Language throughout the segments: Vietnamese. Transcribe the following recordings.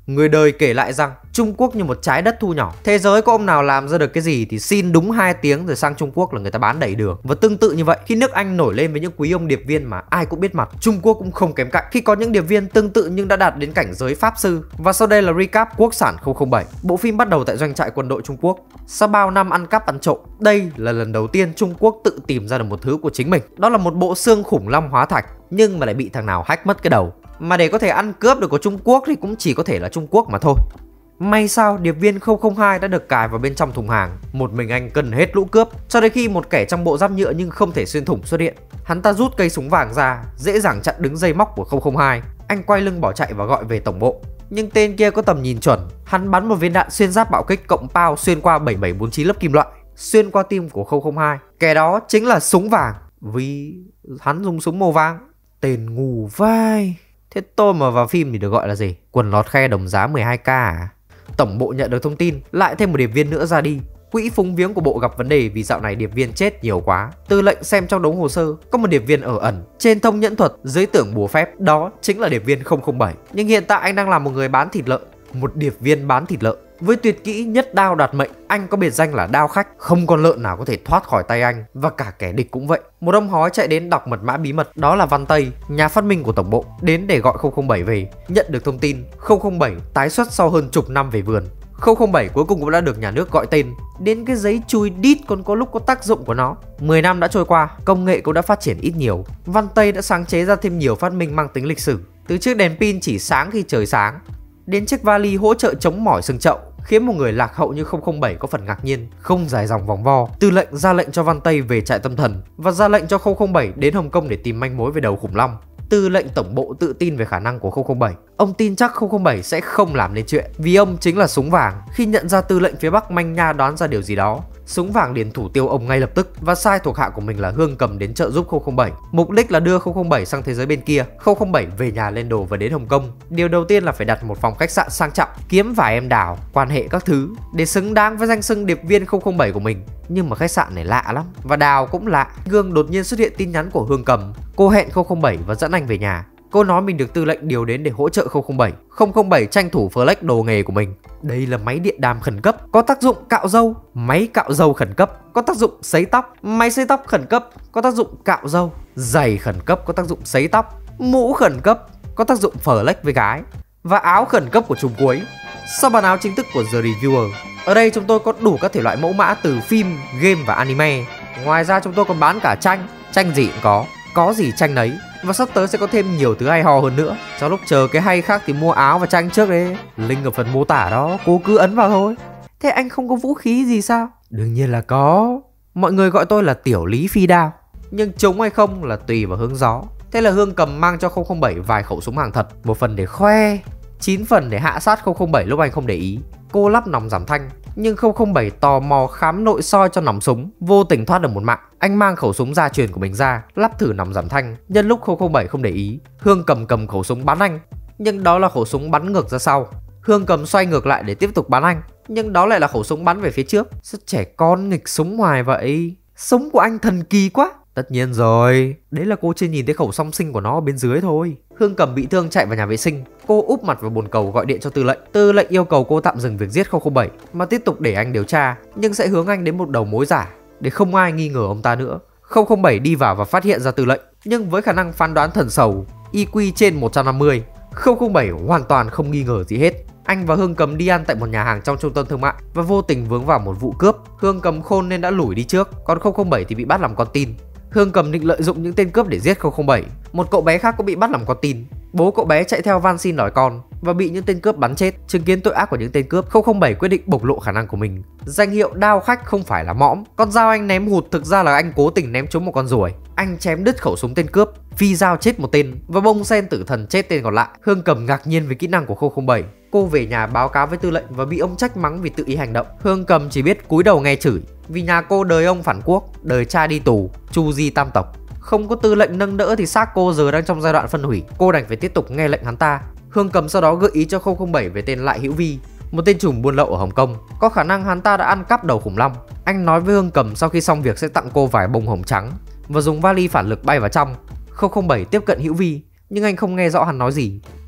Người đời kể lại rằng Trung Quốc như một trái đất thu nhỏ. Thế giới có ông nào làm ra được cái gì thì xin đúng 2 tiếng rồi sang Trung Quốc là người ta bán đầy đường. Và tương tự như vậy, khi nước Anh nổi lên với những quý ông điệp viên mà ai cũng biết mặt, Trung Quốc cũng không kém cạnh khi có những điệp viên tương tự nhưng đã đạt đến cảnh giới pháp sư. Và sau đây là recap Quốc sản 007. Bộ phim bắt đầu tại doanh trại quân đội Trung Quốc. Sau bao năm ăn cắp ăn trộm, đây là lần đầu tiên Trung Quốc tự tìm ra được một thứ của chính mình. Đó là một bộ xương khủng long hóa thạch, nhưng mà lại bị thằng nào hack mất cái đầu. Mà để có thể ăn cướp được của Trung Quốc thì cũng chỉ có thể là Trung Quốc mà thôi. May sao điệp viên 002 đã được cài vào bên trong thùng hàng. Một mình anh cân hết lũ cướp, cho đến khi một kẻ trong bộ giáp nhựa nhưng không thể xuyên thủng xuất hiện. Hắn ta rút cây súng vàng ra, dễ dàng chặn đứng dây móc của 002. Anh quay lưng bỏ chạy và gọi về tổng bộ. Nhưng tên kia có tầm nhìn chuẩn. Hắn bắn một viên đạn xuyên giáp bạo kích cộng pao xuyên qua 7749 lớp kim loại, xuyên qua tim của 002. Kẻ đó chính là súng vàng, vì hắn dùng súng màu vàng. Tên ngu vai. Thế tôi mà vào phim thì được gọi là gì? Quần lót khe đồng giá 12k à? Tổng bộ nhận được thông tin lại thêm một điệp viên nữa ra đi. Quỹ phúng viếng của bộ gặp vấn đề vì dạo này điệp viên chết nhiều quá. Tư lệnh xem trong đống hồ sơ có một điệp viên ở ẩn trên thông nhẫn thuật dưới tưởng bùa phép, đó chính là điệp viên 007. Nhưng hiện tại anh đang là một người bán thịt lợn, một điệp viên bán thịt lợn. Với tuyệt kỹ nhất đao đoạt mệnh, anh có biệt danh là đao khách. Không con lợn nào có thể thoát khỏi tay anh, và cả kẻ địch cũng vậy. Một ông hói chạy đến đọc mật mã bí mật, đó là Văn Tây, nhà phát minh của tổng bộ, đến để gọi 007 về. Nhận được thông tin 007 tái xuất sau hơn chục năm về vườn. 007 cuối cùng cũng đã được nhà nước gọi tên. Đến cái giấy chùi đít còn có lúc có tác dụng của nó. 10 năm đã trôi qua, công nghệ cũng đã phát triển ít nhiều. Văn Tây đã sáng chế ra thêm nhiều phát minh mang tính lịch sử. Từ chiếc đèn pin chỉ sáng khi trời sáng, đến chiếc vali hỗ trợ chống mỏi xương chậu, khiến một người lạc hậu như 007 có phần ngạc nhiên. Không dài dòng vòng vo, tư lệnh ra lệnh cho Văn Tây về trại tâm thần và ra lệnh cho 007 đến Hồng Kông để tìm manh mối về đầu khủng long. Tư lệnh tổng bộ tự tin về khả năng của 007. Ông tin chắc 007 sẽ không làm nên chuyện, vì ông chính là súng vàng. Khi nhận ra tư lệnh phía Bắc manh nha đoán ra điều gì đó, súng vàng liền thủ tiêu ông ngay lập tức và sai thuộc hạ của mình là Hương Cầm đến trợ giúp 007. Mục đích là đưa 007 sang thế giới bên kia, 007 về nhà lên đồ và đến Hồng Kông. Điều đầu tiên là phải đặt một phòng khách sạn sang trọng, kiếm vài em đào, quan hệ các thứ để xứng đáng với danh xưng điệp viên 007 của mình. Nhưng mà khách sạn này lạ lắm, và đào cũng lạ. Gương đột nhiên xuất hiện tin nhắn của Hương Cầm. Cô hẹn 007 và dẫn anh về nhà. Cô nói mình được tư lệnh điều đến để hỗ trợ 007. 007 tranh thủ flex đồ nghề của mình. Đây là máy điện đàm khẩn cấp, có tác dụng cạo râu. Máy cạo râu khẩn cấp, có tác dụng sấy tóc. Máy sấy tóc khẩn cấp, có tác dụng cạo râu. Giày khẩn cấp, có tác dụng sấy tóc. Mũ khẩn cấp, có tác dụng flex với gái. Và áo khẩn cấp của trùng cuối. Sau bản áo chính thức của The Reviewer, ở đây chúng tôi có đủ các thể loại mẫu mã từ phim, game và anime. Ngoài ra chúng tôi còn bán cả tranh. Tranh gì cũng có gì tranh nấy. Và sắp tới sẽ có thêm nhiều thứ hay ho hơn nữa. Trong lúc chờ cái hay khác thì mua áo và tranh trước đi. Link ở phần mô tả đó, cô cứ ấn vào thôi. Thế anh không có vũ khí gì sao? Đương nhiên là có. Mọi người gọi tôi là Tiểu Lý Phi Đao. Nhưng trúng hay không là tùy vào hướng gió. Thế là Hương Cầm mang cho 007 vài khẩu súng hàng thật. Một phần để khoe, 9 phần để hạ sát 007 lúc anh không để ý. Cô lắp nòng giảm thanh, nhưng 007 tò mò khám nội soi cho nòng súng, vô tình thoát được một mạng. Anh mang khẩu súng gia truyền của mình ra, lắp thử nòng giảm thanh. Nhân lúc 007 không để ý, Hương cầm khẩu súng bắn anh, nhưng đó là khẩu súng bắn ngược ra sau. Hương Cầm xoay ngược lại để tiếp tục bắn anh, nhưng đó lại là khẩu súng bắn về phía trước. Sao trẻ con nghịch súng hoài vậy? Súng của anh thần kỳ quá. Tất nhiên rồi, đấy là cô chưa nhìn thấy khẩu song sinh của nó ở bên dưới thôi. Hương Cầm bị thương chạy vào nhà vệ sinh. Cô úp mặt vào bồn cầu gọi điện cho tư lệnh. Tư lệnh yêu cầu cô tạm dừng việc giết 007 mà tiếp tục để anh điều tra, nhưng sẽ hướng anh đến một đầu mối giả để không ai nghi ngờ ông ta nữa. 007 đi vào và phát hiện ra tư lệnh, nhưng với khả năng phán đoán thần sầu, IQ trên 150, 007 hoàn toàn không nghi ngờ gì hết. Anh và Hương Cầm đi ăn tại một nhà hàng trong trung tâm thương mại và vô tình vướng vào một vụ cướp. Hương Cầm khôn nên đã lủi đi trước, còn 007 thì bị bắt làm con tin. Hương Cầm định lợi dụng những tên cướp để giết 007. Một cậu bé khác cũng bị bắt làm con tin. Bố cậu bé chạy theo van xin đòi con và bị những tên cướp bắn chết. Chứng kiến tội ác của những tên cướp, 007 quyết định bộc lộ khả năng của mình. Danh hiệu đao khách không phải là mõm. Con dao anh ném hụt thực ra là anh cố tình ném trúng một con ruồi. Anh chém đứt khẩu súng tên cướp, phi dao chết một tên và bông sen tử thần chết tên còn lại. Hương Cầm ngạc nhiên với kỹ năng của 007. Cô về nhà báo cáo với tư lệnh và bị ông trách mắng vì tự ý hành động. Hương Cầm chỉ biết cúi đầu nghe chửi, vì nhà cô đời ông phản quốc, đời cha đi tù, chu di tam tộc. Không có tư lệnh nâng đỡ thì xác cô giờ đang trong giai đoạn phân hủy. Cô đành phải tiếp tục nghe lệnh hắn ta. Hương Cầm sau đó gợi ý cho 007 về tên Lại Hữu Vi, một tên trùm buôn lậu ở Hồng Kông. Có khả năng hắn ta đã ăn cắp đầu khủng long. Anh nói với Hương Cầm sau khi xong việc sẽ tặng cô vài bông hồng trắng và dùng vali phản lực bay vào trong. 007 tiếp cận Hữu Vi, nhưng anh không nghe rõ hắn nói gì.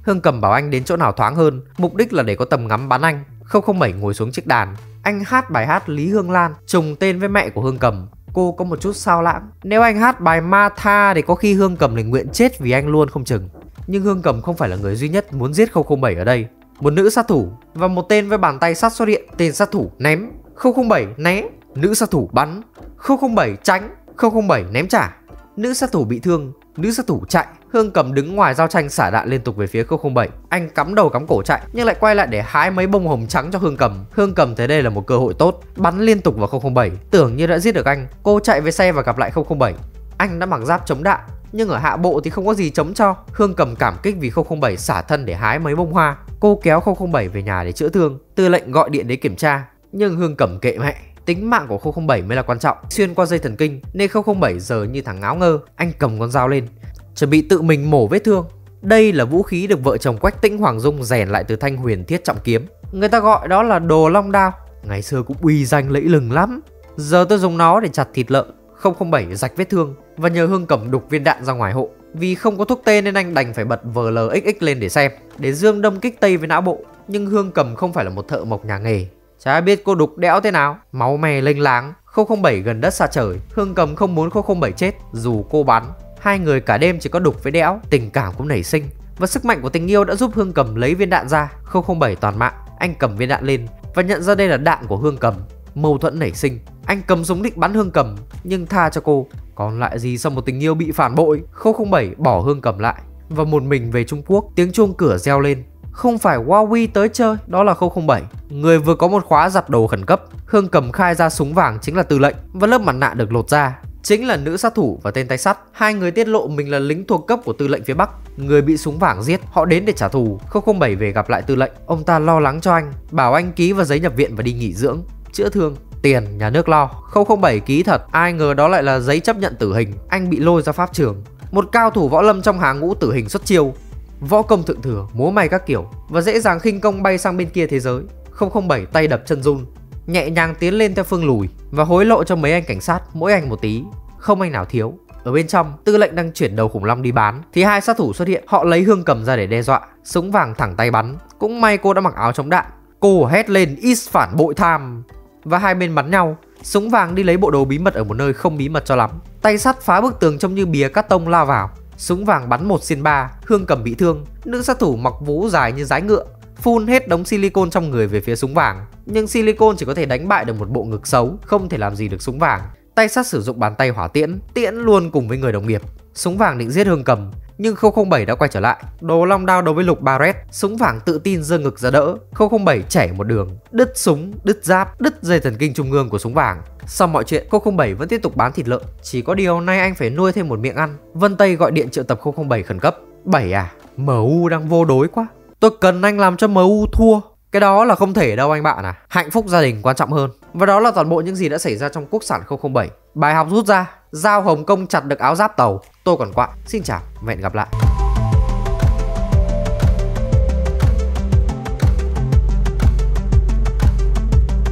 Hương Cầm bảo anh đến chỗ nào thoáng hơn, mục đích là để có tầm ngắm bắn anh. 007 ngồi xuống chiếc đàn, anh hát bài hát Lý Hương Lan trùng tên với mẹ của Hương Cầm. Cô có một chút sao lãng. Nếu anh hát bài Ma Tha thì có khi Hương Cầm lại nguyện chết vì anh luôn không chừng. Nhưng Hương Cầm không phải là người duy nhất muốn giết 007 ở đây. Một nữ sát thủ và một tên với bàn tay sắt xuất hiện. Tên sát thủ ném, 007 né, nữ sát thủ bắn, 007 tránh, 007 ném trả. Nữ sát thủ bị thương, nữ sát thủ chạy. Hương Cầm đứng ngoài giao tranh xả đạn liên tục về phía 007. Anh cắm đầu cắm cổ chạy nhưng lại quay lại để hái mấy bông hồng trắng cho Hương Cầm. Hương Cầm thấy đây là một cơ hội tốt, bắn liên tục vào 007, tưởng như đã giết được anh. Cô chạy về xe và gặp lại 007. Anh đã mặc giáp chống đạn nhưng ở hạ bộ thì không có gì chống cho. Hương Cầm cảm kích vì 007 xả thân để hái mấy bông hoa. Cô kéo 007 về nhà để chữa thương. Tư lệnh gọi điện đến kiểm tra nhưng Hương Cầm kệ mẹ. Tính mạng của 007 mới là quan trọng. Xuyên qua dây thần kinh nên 007 giờ như thằng ngáo ngơ. Anh cầm con dao lên, chuẩn bị tự mình mổ vết thương. Đây là vũ khí được vợ chồng Quách Tĩnh Hoàng Dung rèn lại từ thanh huyền thiết trọng kiếm. Người ta gọi đó là đồ long đao. Ngày xưa cũng uy danh lẫy lừng lắm. Giờ tôi dùng nó để chặt thịt lợn. 007 rạch vết thương và nhờ Hương Cầm đục viên đạn ra ngoài hộ. Vì không có thuốc tê nên anh đành phải bật VLXX lên để xem, để dương đâm kích tây với não bộ. Nhưng Hương Cầm không phải là một thợ mộc nhà nghề, chả biết cô đục đẽo thế nào, máu me lênh láng. 007 gần đất xa trời. Hương Cầm không muốn 007 chết dù cô bắn. Hai người cả đêm chỉ có đục với đẽo, tình cảm cũng nảy sinh và sức mạnh của tình yêu đã giúp Hương Cầm lấy viên đạn ra. 007 toàn mạng. Anh cầm viên đạn lên và nhận ra đây là đạn của Hương Cầm. Mâu thuẫn nảy sinh. Anh cầm súng định bắn Hương Cầm nhưng tha cho cô. Còn lại gì sau một tình yêu bị phản bội. 007 bỏ Hương Cầm lại và một mình về Trung Quốc. Tiếng chuông cửa reo lên. Không phải Huawei tới chơi, đó là 007, người vừa có một khóa giặt đồ khẩn cấp. Hương Cầm khai ra súng vàng chính là tư lệnh và lớp mặt nạ được lột ra chính là nữ sát thủ và tên tay sắt. Hai người tiết lộ mình là lính thuộc cấp của tư lệnh phía Bắc, người bị súng vàng giết. Họ đến để trả thù. 007 về gặp lại tư lệnh. Ông ta lo lắng cho anh, bảo anh ký vào giấy nhập viện và đi nghỉ dưỡng, chữa thương. Tiền nhà nước lo. 007 ký thật, ai ngờ đó lại là giấy chấp nhận tử hình. Anh bị lôi ra pháp trường. Một cao thủ võ lâm trong hàng ngũ tử hình xuất chiêu, võ công thượng thừa, múa may các kiểu và dễ dàng khinh công bay sang bên kia thế giới. 007 tay đập chân run, nhẹ nhàng tiến lên theo phương lùi và hối lộ cho mấy anh cảnh sát, mỗi anh một tí, không anh nào thiếu. Ở bên trong, tư lệnh đang chuyển đầu khủng long đi bán thì hai sát thủ xuất hiện. Họ lấy Hương Cầm ra để đe dọa, súng vàng thẳng tay bắn. Cũng may cô đã mặc áo chống đạn. Cô hét lên is phản bội tham và hai bên bắn nhau. Súng vàng đi lấy bộ đồ bí mật ở một nơi không bí mật cho lắm. Tay sắt phá bức tường trông như bìa cát tông lao vào. Súng vàng bắn 1/3, Hương Cầm bị thương. Nữ sát thủ mặc vú dài như dái ngựa, phun hết đống silicon trong người về phía súng vàng. Nhưng silicon chỉ có thể đánh bại được một bộ ngực xấu, không thể làm gì được súng vàng. Tay sắt sử dụng bàn tay hỏa tiễn, tiễn luôn cùng với người đồng nghiệp. Súng vàng định giết Hương Cầm nhưng 007 đã quay trở lại. Đồ long đao đấu với lục Barrett. Súng vàng tự tin giơ ngực ra đỡ. 007 chảy một đường, đứt súng, đứt giáp, đứt dây thần kinh trung ương của súng vàng. Sau mọi chuyện, 007 vẫn tiếp tục bán thịt lợn. Chỉ có điều nay anh phải nuôi thêm một miệng ăn. Vân Tây gọi điện triệu tập 007 khẩn cấp. 7 à? MU đang vô đối quá. Tôi cần anh làm cho MU thua. Cái đó là không thể đâu anh bạn à. Hạnh phúc gia đình quan trọng hơn. Và đó là toàn bộ những gì đã xảy ra trong Quốc sản 007. Bài học rút ra: Giao Hồng Kông chặt được áo giáp tàu. Tôi còn quạ. Xin chào và hẹn gặp lại.